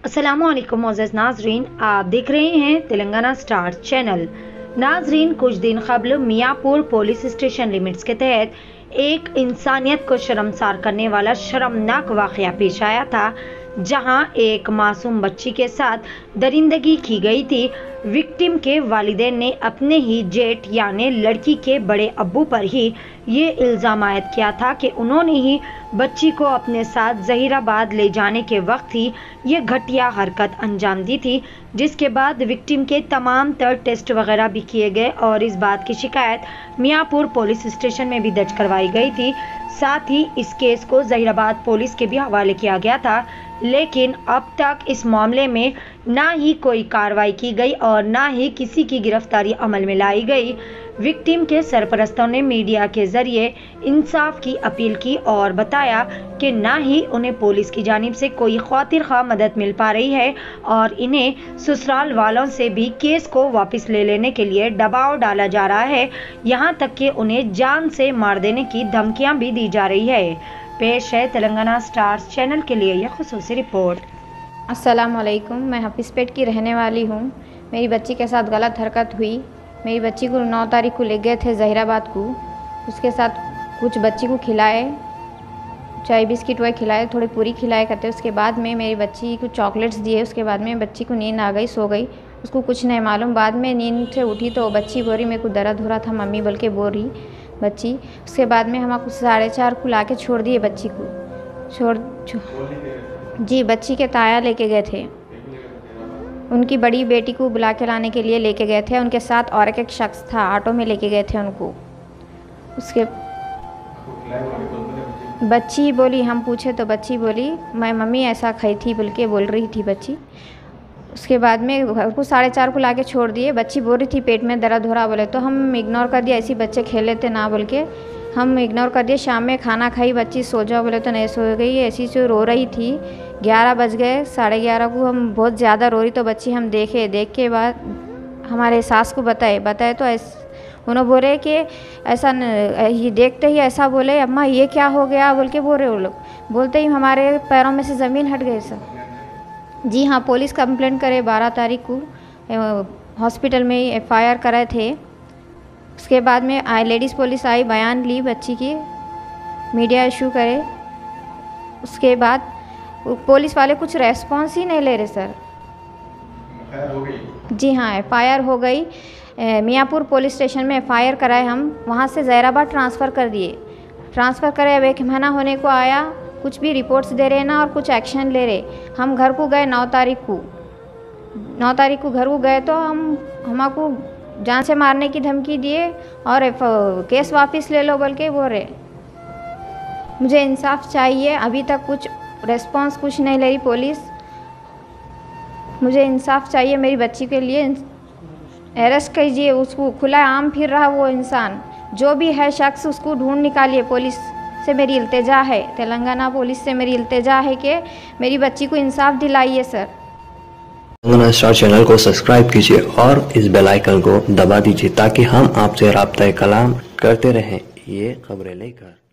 अस्सलामुअलैकुम मोअज़्ज़ज़ नाज़रीन, आप देख रहे हैं तेलंगाना स्टार चैनल। नाज़रीन, कुछ दिन कबल मियाँपुर पुलिस स्टेशन लिमिट्स के तहत एक इंसानियत को शर्मसार करने वाला शर्मनाक वाक़या पेश आया था, जहां एक मासूम बच्ची के साथ दरिंदगी की गई थी। विक्टिम के वालिदैन ने अपने ही जेठ यानी लड़की के बड़े अब्बू पर ही ये इल्ज़ाम आयद किया था कि उन्होंने ही बच्ची को अपने साथ जहीराबाद ले जाने के वक्त ही ये घटिया हरकत अंजाम दी थी, जिसके बाद विक्टिम के तमाम तर टेस्ट वगैरह भी किए गए और इस बात की शिकायत मियाँपुर पुलिस स्टेशन में भी दर्ज करवाई गई थी। साथ ही इस केस को जहीराबाद पुलिस के भी हवाले किया गया था, लेकिन अब तक इस मामले में ना ही कोई कार्रवाई की गई और ना ही किसी की गिरफ्तारी अमल में लाई गई। विक्टिम के सरपरस्तों ने मीडिया के जरिए इंसाफ की अपील की और बताया कि ना ही उन्हें पुलिस की जानिब से कोई खातिर ख्वाह मदद मिल पा रही है और इन्हें ससुराल वालों से भी केस को वापस ले लेने के लिए दबाव डाला जा रहा है। यहाँ तक कि उन्हें जान से मार देने की धमकियाँ भी दी जा रही है। पेश है तेलंगाना स्टार्स चैनल के लिए यह खुसूसी रिपोर्ट। अस्सलामुअलैकुम, मैं हफीज़पेट की रहने वाली हूँ। मेरी बच्ची के साथ गलत हरकत हुई। मेरी बच्ची को 9 तारीख को ले गए थे जहीराबाद को। उसके साथ कुछ बच्ची को खिलाए, चाय बिस्किट वही खिलाए, थोड़ी पूरी खिलाए करते। उसके बाद में मेरी बच्ची को चॉकलेट्स दिए। उसके बाद में बच्ची को नींद आ गई, सो गई। उसको कुछ नहीं मालूम। बाद में नींद से उठी तो बच्ची बोल रही मेरे को दर्द हो रहा था मम्मी बोल के बोल रही बच्ची। उसके बाद में हम 4:30 को ला के छोड़ दिए बच्ची को। जी, बच्ची के ताया लेके गए थे। उनकी बड़ी बेटी को बुला के लाने के लिए लेके गए थे। उनके साथ और एक शख्स था, ऑटो में लेके गए थे उनको। उसके बच्ची बोली, हम पूछे तो बच्ची बोली मैं मम्मी ऐसा खाई थी बोल के बोल रही थी बच्ची। उसके बाद में घर को 4:30 को ला के छोड़ दिए। बच्ची बोल रही थी पेट में दर्द हो रहा बोले, तो हम इग्नोर कर दिया। ऐसे बच्चे खेल लेते ना बोल के हम इग्नोर कर दिए। शाम में खाना खाई, बच्ची सो जाओ बोले तो नहीं सो गई। ऐसी जो रो रही थी। 11 बज गए, 11:30 को हम बहुत ज़्यादा रो रही तो बच्ची हम देख के बाद हमारे सास को बताए तो उन्होंने बोले कि ऐसा ये देखते ही ऐसा बोले अम्मा ये क्या हो गया बोल के बोल रहे वो लोग। बोलते ही हमारे पैरों में से ज़मीन हट गई सर। जी हाँ, पुलिस कंप्लेंट करे 12 तारीख को हॉस्पिटल में FIR कराए थे। उसके बाद में लेडीज़ पुलिस आई, बयान ली बच्ची की, मीडिया इशू करे। उसके बाद पुलिस वाले कुछ रेस्पॉन्स ही नहीं ले रहे सर। जी हाँ, FIR हो गई। मियाँपुर पुलिस स्टेशन में FIR कराए हम, वहाँ से जहीराबाद ट्रांसफ़र कर दिए। ट्रांसफ़र करे अब 1 महीना होने को आया, कुछ भी रिपोर्ट्स दे रहे ना और कुछ एक्शन ले रहे। हम घर को गए 9 तारीख को घर को गए तो हमको जान से मारने की धमकी दिए और केस वापस ले लो बोल के बोल रहे। मुझे इंसाफ चाहिए। अभी तक कुछ रेस्पॉन्स कुछ नहीं ले रही पुलिस। मुझे इंसाफ चाहिए मेरी बच्ची के लिए। अरेस्ट कीजिए उसको, खुला आम फिर रहा वो इंसान, जो भी है शख्स उसको ढूंढ निकालिए। पुलिस से मेरी इल्तिजा है, तेलंगाना पुलिस से मेरी इल्तिजा है कि मेरी बच्ची को इंसाफ दिलाइए सर। तेलंगाना स्टार चैनल को सब्सक्राइब कीजिए और इस बेल आइकन को दबा दीजिए ताकि हम आपसे राब्ता कलाम करते रहें ये खबरें लेकर।